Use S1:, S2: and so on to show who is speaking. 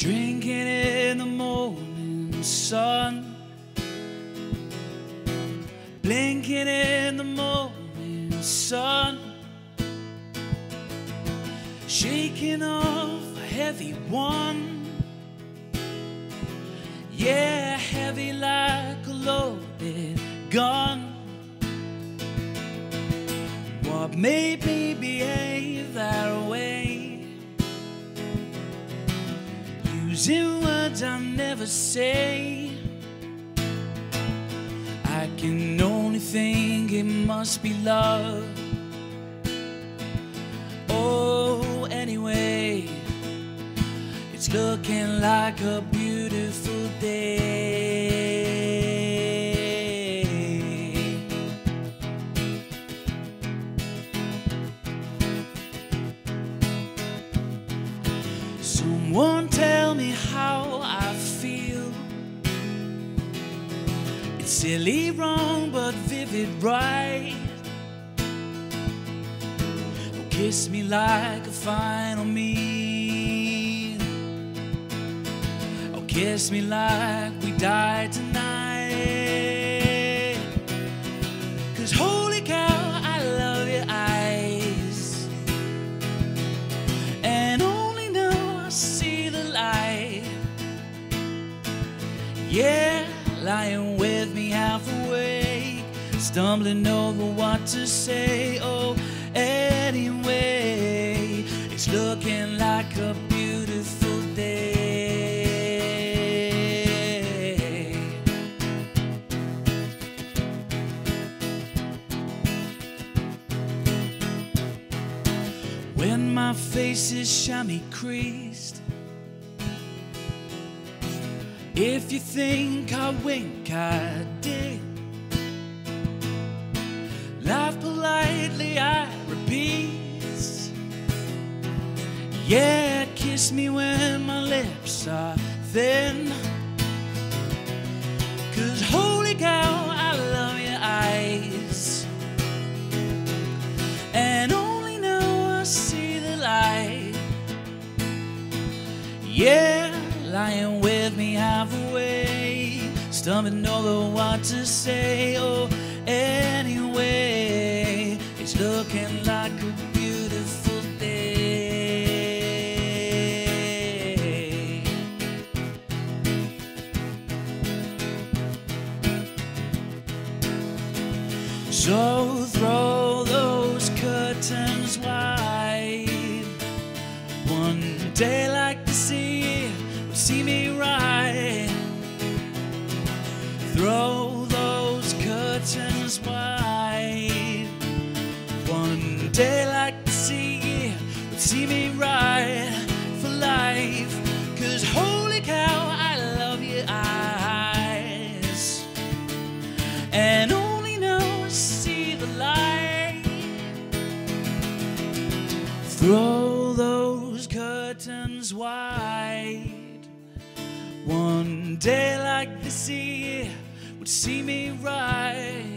S1: drinking in the morning sun, blinking in the morning sun, shaking off a heavy one, yeah, heavy like a loaded gun. What made me behave that way? Using words I never say. I can only think it must be love. Oh, anyway, it's looking like a beautiful day. Someone tell me how I feel. It's silly, wrong, but vivid, right. Oh, kiss me like a final meal. Oh, kiss me like we died tonight. 'Cause holy cow, I love your eyes, and only now I see the light. Yeah, lying with me half awake, stumbling over what to say. Oh, anyway, it's looking like a beautiful day. When my face is chamois creased, if you think I wink, I dig. Laugh politely, I repeat. Yeah, kiss me when my lips are thin. 'Cause holy cow, I love your eyes, and only now I see the light. Yeah, lying with me half away, stumbling over what to say. Oh, anyway, it's looking like a beautiful day. So throw those curtains wide. One day like this year will see me right. Throw those curtains wide. One day like this year will see me right for life. 'Cause holy cow, I love your eyes, and only now I see the light. Throw those curtains wide. One day like this year would see me right.